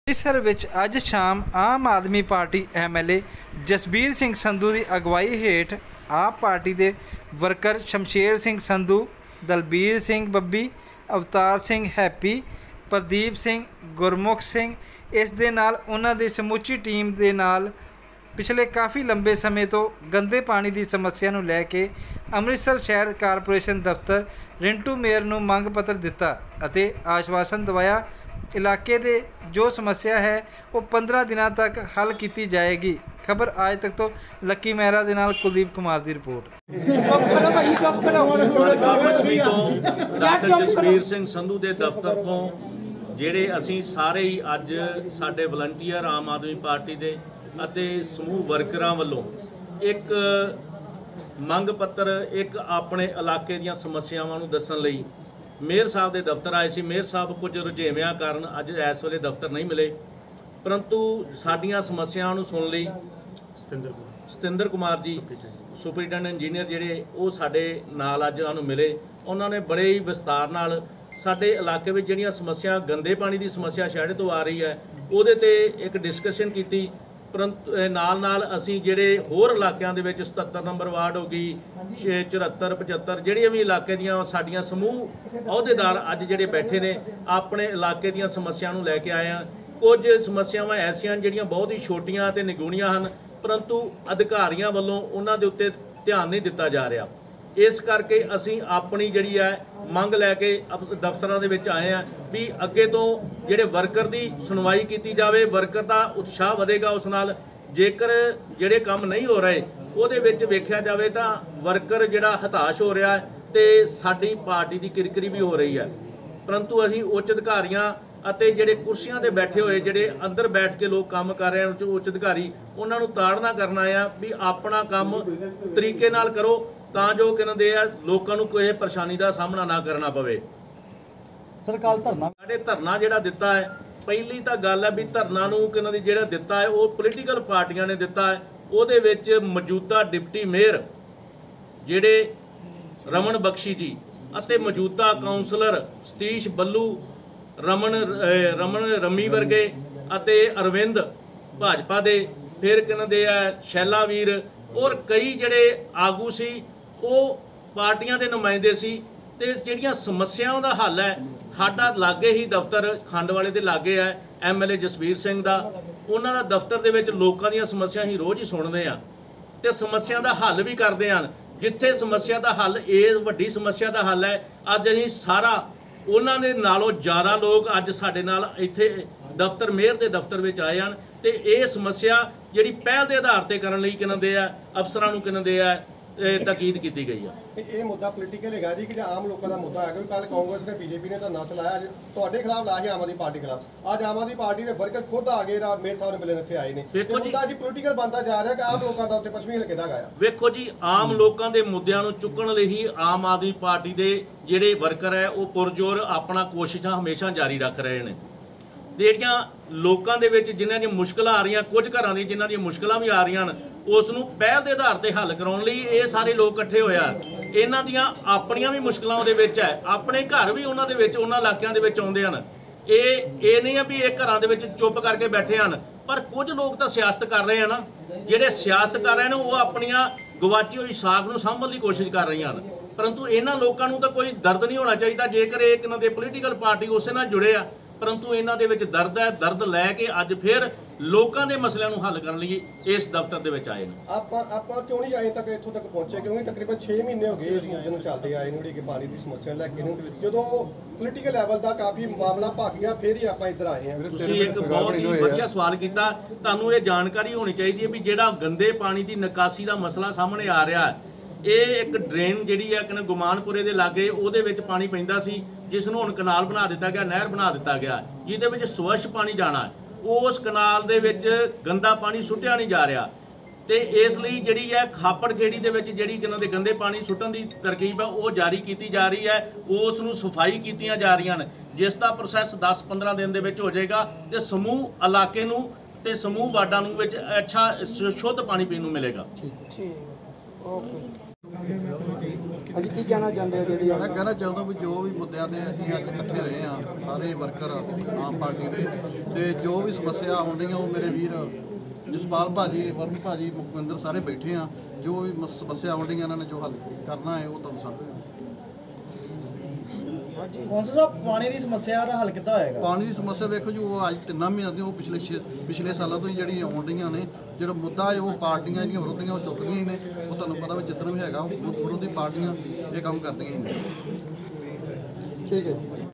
ਅੰਮ੍ਰਿਤਸਰ ਵਿੱਚ ਅੱਜ ਸ਼ਾਮ ਆਮ ਆਦਮੀ ਪਾਰਟੀ ਐਮਐਲਏ ਜਸਬੀਰ ਸਿੰਘ ਸੰਧੂ ਦੀ ਅਗਵਾਈ ਹੇਠ ਆਪ ਪਾਰਟੀ ਦੇ ਵਰਕਰ ਸ਼ਮਸ਼ੇਰ ਸਿੰਘ ਸੰਧੂ, ਦਲਬੀਰ ਸਿੰਘ ਬੱਬੀ, ਅਵਤਾਰ ਸਿੰਘ ਹੈਪੀ, ਪ੍ਰਦੀਪ ਸਿੰਘ, ਗੁਰਮੁਖ ਸਿੰਘ ਇਸ ਦੇ ਨਾਲ ਉਹਨਾਂ ਦੀ ਸਮੁੱਚੀ ਟੀਮ ਦੇ ਨਾਲ ਪਿਛਲੇ ਕਾफ़ी ਲੰਬੇ ਸਮੇਂ ਤੋਂ ਗੰਦੇ ਪਾਣੀ ਦੀ ਸਮੱਸਿਆ ਨੂੰ ਲੈ ਕੇ ਅੰਮ੍ਰਿਤਸਰ ਸ਼ਹਿਰ ਕਾਰਪੋਰੇਸ਼ਨ ਦਫ਼ਤਰ ਰਿੰਟੂ ਮੇਅਰ ਨੂੰ ਮੰਗ ਪੱਤਰ ਦਿੱਤਾ ਅਤੇ ਆਸ਼ਵਾਸਨ ਦਵਾਇਆ इलाके दे जो समस्या है वो 15 दिनों तक हल की जाएगी। खबर आज तक तो लक्की मेहरा दे नाल कुलदीप कुमार की रिपोर्ट। जसबीर सिंह संधू के दफ्तर तो ਜਿਹੜੇ ਅਸੀਂ ਸਾਰੇ ਹੀ ਅੱਜ ਸਾਡੇ ਵਲੰਟੀਅਰ ਆਮ ਆਦਮੀ ਪਾਰਟੀ ਦੇ ਅਤੇ ਸਮੂਹ ਵਰਕਰਾਂ ਵੱਲੋਂ ਇੱਕ ਮੰਗ ਪੱਤਰ ਇੱਕ ਆਪਣੇ ਇਲਾਕੇ ਦੀਆਂ ਸਮੱਸਿਆਵਾਂ ਨੂੰ ਦੱਸਣ ਲਈ ਮੇਅਰ ਸਾਹਿਬ ਦੇ ਦਫ਼ਤਰ ਆਏ ਸੀ। ਮੇਅਰ ਸਾਹਿਬ ਕੁਝ ਰੁਝੇਵਿਆਂ ਕਾਰਨ ਅੱਜ ਇਸ ਵੇਲੇ ਦਫ਼ਤਰ ਨਹੀਂ ਮਿਲੇ, ਪਰੰਤੂ ਸਾਡੀਆਂ ਸਮੱਸਿਆਵਾਂ ਨੂੰ ਸੁਣ ਲਈ ਸਤਿੰਦਰ ਕੁਮਾਰ ਜੀ ਸੁਪਰਡੈਂਟ ਇੰਜੀਨੀਅਰ ਜਿਹੜੇ ਉਹ ਸਾਡੇ ਨਾਲ ਅੱਜ ਸਾਨੂੰ ਮਿਲੇ। ਉਹਨਾਂ ਨੇ ਬੜੇ ਹੀ ਵਿਸਤਾਰ ਨਾਲ ਸਾਡੇ ਇਲਾਕੇ ਵਿੱਚ ਜਿਹੜੀਆਂ ਸਮੱਸਿਆ ਗੰਦੇ ਪਾਣੀ ਦੀ ਸਮੱਸਿਆ ਸ਼ਹਿਰ ਤੋਂ ਆ ਰਹੀ ਹੈ ਉਹਦੇ ਤੇ ਇੱਕ ਡਿਸਕਸ਼ਨ ਕੀਤੀ। परंतु नाल नाल असी जेडे होर इलाकों के 77 नंबर वार्ड हो गई 74 75 ਜਿਹੜੀਆਂ भी इलाके ਦੀਆਂ ਸਾਡੀਆਂ समूह अहुदेदार अज ਜਿਹੜੇ बैठे ने अपने इलाके ਦੀਆਂ समस्या ਨੂੰ ਲੈ ਕੇ ਆਏ ਆ। कुछ समस्यावां ऐसियां ਜਿਹੜੀਆਂ बहुत ही छोटियां ते निगूणियां ਹਨ, परंतु अधिकारियों ਵੱਲੋਂ ਉਹਨਾਂ ਦੇ ਉੱਤੇ ध्यान नहीं दिता जा रहा। इस करके असी अपनी जिहड़ी है मंग लैके दफ्तरां दे विच आए हैं भी अगे तो जिहड़े वर्कर की सुनवाई की जाए, वर्कर का उत्साह वधेगा उस नाल। जेकर जिहड़े काम नहीं हो रहे उहदे विच वेख्या जाए तो वर्कर जिहड़ा हताश हो रहा है तो साडी पार्टी की किरकिरी भी हो रही है। परंतु असी उच्च अधिकारियों ਅਤੇ ਜਿਹੜੇ ਕੁਰਸੀਆਂ ਤੇ ਬੈਠੇ ਹੋਏ ਜਿਹੜੇ ਅੰਦਰ ਬੈਠ ਕੇ ਲੋਕ ਕੰਮ ਕਰ ਰਹੇ ਹਨ ਉੱਚ ਅਧਿਕਾਰੀ ਉਹਨਾਂ ਨੂੰ ਤਾੜਨਾ ਕਰਨਾ ਆ ਵੀ ਆਪਣਾ ਕੰਮ ਤਰੀਕੇ ਨਾਲ ਕਰੋ ਤਾਂ ਜੋ ਕਹਿੰਦੇ ਆ ਲੋਕਾਂ ਨੂੰ ਕੋਈ ਪਰੇਸ਼ਾਨੀ ਦਾ ਸਾਹਮਣਾ ਨਾ ਕਰਨਾ ਪਵੇ। ਸਰਕਾਰ ਧਰਨਾ ਸਾਡੇ ਧਰਨਾ ਜਿਹੜਾ ਦਿੱਤਾ ਹੈ, ਪਹਿਲੀ ਤਾਂ ਗੱਲ ਹੈ ਵੀ ਧਰਨਾ ਨੂੰ ਕਹਿੰਦੇ ਜਿਹੜਾ ਦਿੱਤਾ ਹੈ ਉਹ ਪੋਲੀਟੀਕਲ ਪਾਰਟੀਆਂ ਨੇ ਦਿੱਤਾ ਹੈ। ਉਹਦੇ ਵਿੱਚ ਮੌਜੂਦਾ ਡਿਪਟੀ ਮੇਅਰ ਜਿਹੜੇ ਰਮਨ ਬਖਸ਼ੀ ਜੀ ਅਤੇ ਮੌਜੂਦਾ ਕਾਉਂਸਲਰ ਸਤੀਸ਼ ਬੱਲੂ रमन रमी वर्गे ਅਤੇ अरविंद भाजपा ਦੇ फिर कहते हैं शैला वीर और कई ਜਿਹੜੇ आगू सी वो पार्टियां ਦੇ ਨੁਮਾਇੰਦੇ ਸੀ। ਤੇ ਜਿਹੜੀਆਂ ਸਮੱਸਿਆਵਾਂ ਦਾ ਹੱਲ ਹੈ ਸਾਡਾ ਲਾਗੇ ਹੀ ਦਫ਼ਤਰ ਖੰਡ ਵਾਲੇ ਦੇ ਲਾਗੇ ਹੈ ਐਮਐਲਏ ਜਸਬੀਰ ਸਿੰਘ ਦਾ। ਉਹਨਾਂ ਦਾ ਦਫ਼ਤਰ ਦੇ ਵਿੱਚ ਲੋਕਾਂ ਦੀਆਂ ਸਮੱਸਿਆ ਹੀ ਰੋਜ਼ ਹੀ ਸੁਣਦੇ ਆ ਤੇ ਸਮੱਸਿਆ ਦਾ ਹੱਲ ਵੀ ਕਰਦੇ ਹਨ। ਜਿੱਥੇ ਸਮੱਸਿਆ ਦਾ ਹੱਲ ਇਹ ਵੱਡੀ ਸਮੱਸਿਆ ਦਾ ਹੱਲ ਹੈ ਅੱਜ ਅਸੀਂ ਸਾਰਾ ਉਹਨਾਂ ਦੇ ਨਾਲੋਂ ਜ਼ਿਆਦਾ ਲੋਕ ਅੱਜ ਸਾਡੇ ਨਾਲ ਇੱਥੇ ਦਫ਼ਤਰ ਮੇਅਰ ਦੇ ਦਫ਼ਤਰ ਵਿੱਚ ਆਏ ਹਨ ਤੇ ਇਹ ਸਮੱਸਿਆ ਜਿਹੜੀ ਪਹਿਲ ਦੇ ਆਧਾਰ ਤੇ ਕਰਨ ਲਈ ਕਹਿੰਦੇ ਆ ਅਫਸਰਾਂ ਨੂੰ ਕਹਿੰਦੇ ਆ ਤਾਕੀਦ ਕੀਤੀ ਗਈ ਆ। ਇਹ ਮੁੱਦਾ ਪੋਲੀਟੀਕਲ ਹੈਗਾ ਜੀ ਕਿ ਜਾਂ ਆਮ ਲੋਕਾਂ ਦਾ ਮੁੱਦਾ ਹੈ ਕਿ ਕੱਲ ਕਾਂਗਰਸ ਨੇ ਬੀਜੇਪੀ ਨੇ ਤਾਂ ਨਾ ਚਲਾਇਆ, ਤੁਹਾਡੇ ਖਿਲਾਫ ਲਾਇਆ ਆਮ ਆਦਮੀ ਪਾਰਟੀ ਖਿਲਾਫ। ਅੱਜ ਆਮ ਆਦਮੀ ਪਾਰਟੀ ਦੇ ਵਰਕਰ ਖੁਦ ਆ ਗਏ ਮੇਅਰ ਸਾਹਿਬ ਨੂੰ ਮਿਲਣ ਇੱਥੇ ਆਏ ਨੇ। ਮੁੱਦਾ ਜੀ ਪੋਲੀਟੀਕਲ ਬਣਦਾ ਜਾ ਰਿਹਾ ਕਿ ਆਮ ਲੋਕਾਂ ਦਾ ਉੱਤੇ ਪੱਛਮੀ ਹਲਕੇ ਦਾ ਗਾਇਆ। ਵੇਖੋ ਜੀ ਆਮ ਲੋਕਾਂ ਦੇ ਮੁੱਦਿਆਂ ਨੂੰ ਚੁੱਕਣ ਲਈ ਹੀ ਆਮ ਆਦਮੀ ਪਾਰਟੀ ਦੇ ਜਿਹੜੇ ਵਰਕਰ ਹੈ ਉਹ ਪੁਰਜੋਰ ਆਪਣਾ ਕੋਸ਼ਿਸ਼ਾਂ ਹਮੇਸ਼ਾ ਜਾਰੀ ਰੱਖ ਰਹੇ ਨੇ। ਜਿਹੜੀਆਂ ਲੋਕਾਂ ਦੇ ਵਿੱਚ ਜਿਨ੍ਹਾਂ ਦੀਆਂ ਮੁਸ਼ਕਲਾਂ ਆ ਰਹੀਆਂ, ਕੁਝ ਘਰਾਂ ਦੀਆਂ ਜਿਨ੍ਹਾਂ ਦੀਆਂ ਮੁਸ਼ਕਲਾਂ ਵੀ ਆ ਰਹੀਆਂ ਹਨ, ਉਸ ਨੂੰ ਪਹਿਲ ਦੇ ਆਧਾਰ ਤੇ ਹੱਲ ਕਰਾਉਣ ਲਈ ਇਹ ਸਾਰੇ ਲੋਕ ਇਕੱਠੇ ਹੋਇਆ। ਇਹਨਾਂ ਦੀਆਂ ਆਪਣੀਆਂ ਵੀ ਮੁਸ਼ਕਲਾਂ ਉਹਦੇ ਵਿੱਚ ਹੈ, ਆਪਣੇ ਘਰ ਵੀ ਉਹਨਾਂ ਦੇ ਵਿੱਚ ਉਹਨਾਂ ਇਲਾਕਿਆਂ ਦੇ ਵਿੱਚ ਆਉਂਦੇ ਹਨ। ਇਹ ਨਹੀਂ ਹੈ ਵੀ ਇਹ ਘਰਾਂ ਦੇ ਵਿੱਚ ਚੁੱਪ ਕਰਕੇ ਬੈਠੇ ਹਨ, ਪਰ ਕੁਝ ਲੋਕ ਤਾਂ ਸਿਆਸਤ ਕਰ ਰਹੇ ਹਨ। ਜਿਹੜੇ ਸਿਆਸਤ ਕਰ ਰਹੇ ਨੇ ਉਹ ਆਪਣੀਆਂ ਗਵਾਚੀ ਹੋਈ ਸਾਖ ਨੂੰ ਸਾਂਭਣ ਦੀ ਕੋਸ਼ਿਸ਼ ਕਰ ਰਹੀਆਂ ਹਨ। परंतु इन्हां लोगों को तो कोई दर्द नहीं होना चाहिए जेकर एक इन्हां दे पोलीटिकल पार्टी उस नाल जुड़े आ, परंतु इन्हां दे विच दर्द है। दर्द लैके अज फिर लोगों के मसलिਆਂ ਨੂੰ हल करने लिए इस दफ्तर ਦੇ ਵਿੱਚ ਆਏ ਨੇ। ਆਪਾਂ ਕਿਉਂ ਨਹੀਂ ਅਜੇ ਤੱਕ ਇੱਥੋਂ ਤੱਕ ਪਹੁੰਚੇ? ਕਿਉਂਕਿ ਤਕਰੀਬਨ 6 ਮਹੀਨੇ ਹੋ ਗਏ ਇਸ ਮੁੱਦੇ ਨੂੰ ਚੱਲਦੇ ਆਏ ਨੂੰ ਕਿ ਪਾਣੀ ਦੀ ਸਮੱਸਿਆ ਲੈ ਕੇ ਨੂੰ ਜਦੋਂ ਪੋਲੀਟੀਕਲ ਲੈਵਲ ਦਾ ਕਾਫੀ ਮਾਮਲਾ ਭੱਗ ਗਿਆ ਫਿਰ ਹੀ ਆਪਾਂ ਇੱਧਰ ਆਏ ਹਾਂ। ਤੁਸੀਂ ਇੱਕ ਬਹੁਤ ਹੀ ਵਧੀਆ ਸਵਾਲ ਕੀਤਾ। ਤੁਹਾਨੂੰ ਇਹ ਜਾਣਕਾਰੀ ਹੋਣੀ ਚਾਹੀਦੀ ਹੈ ਵੀ ਜਿਹੜਾ ਗੰਦੇ ਪਾਣੀ ਦੀ ਨਿਕਾਸੀ ਦਾ ਮਸਲਾ ਸਾਹਮਣੇ ਆ ਰਿਹਾ ਹੈ, ਇਹ ਇੱਕ ਡਰੇਨ ਜਿਹੜੀ ਹੈ ਕਿ ਗੁਮਾਨਪੁਰੇ ਦੇ ਲਾਗੇ ਉਹਦੇ ਵਿੱਚ ਪਾਣੀ ਪੈਂਦਾ ਸੀ, ਜਿਸ ਨੂੰ ਹੁਣ ਕਨਾਲ ਬਣਾ ਦਿੱਤਾ ਗਿਆ, ਨਹਿਰ ਬਣਾ ਦਿੱਤਾ ਗਿਆ, ਜਿਹਦੇ ਵਿੱਚ ਸਵੱਛ ਪਾਣੀ ਜਾਣਾ ਹੈ। ਉਸ ਕਨਾਲ ਦੇ ਵਿੱਚ ਗੰਦਾ ਪਾਣੀ ਸੁੱਟਿਆ ਨਹੀਂ ਜਾ ਰਿਹਾ ਤੇ ਇਸ ਲਈ ਜਿਹੜੀ ਹੈ ਖਾਪੜ ਖੇੜੀ ਦੇ ਵਿੱਚ ਜਿਹੜੀ ਕਿਨਾਂ ਦੇ ਗੰਦੇ ਪਾਣੀ ਸੁੱਟਣ ਦੀ ਤਰਕੀਬ ਹੈ ਉਹ ਜਾਰੀ ਕੀਤੀ ਜਾ ਰਹੀ ਹੈ। ਉਸ ਨੂੰ ਸਫਾਈ ਕੀਤੀਆਂ ਜਾ ਰਹੀਆਂ ਨੇ, ਜਿਸ ਦਾ ਪ੍ਰੋਸੈਸ 10-15 ਦਿਨ ਦੇ ਵਿੱਚ ਹੋ ਜਾਏਗਾ ਤੇ ਸਮੂਹ ਇਲਾਕੇ ਨੂੰ ਤੇ ਸਮੂਹ ਵਾਰਡਾਂ ਨੂੰ ਵਿੱਚ ਅੱਛਾ ਸ਼ੁੱਧ ਪਾਣੀ ਪੀਣ ਨੂੰ ਮਿਲੇਗਾ। ਠੀਕ ਹੈ ਸਰ, ਓਕੇ। ਹਾਂਜੀ, ਕੀ ਕਹਿਣਾ ਚਾਹੁੰਦੇ ਹੋ ਜਿਹੜੀ ਮੈਂ ਕਹਿਣਾ ਚਾਹੁੰਦਾ ਵੀ ਜੋ ਵੀ ਮੁੱਦਿਆਂ ਤੇ ਅਸੀਂ ਅੱਜ ਇਕੱਠੇ ਹੋਏ ਆ ਸਾਰੇ ਵਰਕਰ ਆਮ ਪਾਰਟੀ ਦੇ, ਤੇ ਜੋ ਵੀ ਸਮੱਸਿਆ ਆਉਂਦੀਆਂ ਉਹ ਮੇਰੇ ਵੀਰ ਜਸਪਾਲ ਭਾਜੀ, ਵਰਨ ਭਾਜੀ, ਮੁਖਵਿੰਦਰ ਸਾਰੇ ਬੈਠੇ ਆ। ਜੋ ਵੀ ਸਮੱਸਿਆ ਆਉਂਦੀਆਂ ਇਹਨਾਂ ਨੇ ਜੋ ਹੱਲ ਕਰਨਾ ਹੈ ਉਹ ਤੁਹਾਨੂੰ ਸਾਹਮਣੇ। ਕੌਂਸਲ ਸਾਹਿਬ, ਪਾਣੀ ਦੀ ਸਮੱਸਿਆ ਦਾ ਹੱਲ ਕਿੱਦਾਂ ਹੋਏਗਾ? ਪਾਣੀ ਦੀ ਸਮੱਸਿਆ ਵੇਖੋ ਜੀ, ਉਹ ਅੱਜ 3 ਮਹੀਨਿਆਂ ਦੀ ਉਹ ਪਿਛਲੇ ਸਾਲਾਂ ਤੋਂ ਹੀ ਜਿਹੜੀ ਆਉਣ ਰਹੀਆਂ ਨੇ। ਜਿਹੜਾ ਮੁੱਦਾ ਹੈ ਉਹ ਪਾਰਟੀਆਂ ਜਿਹੜੀਆਂ ਵਿਰੋਧੀਆਂ ਉਹ ਚੁੱਕਦੀਆਂ ਹੀ ਨੇ। ਉਹ ਤੁਹਾਨੂੰ ਪਤਾ ਵੀ ਜਿੱਦਣ ਵੀ ਹੈਗਾ ਵਿਰੋਧੀ ਪਾਰਟੀਆਂ ਇਹ ਕੰਮ ਕਰਦੀਆਂ ਹੀ ਨੇ। ਠੀਕ ਹੈ ਜੀ।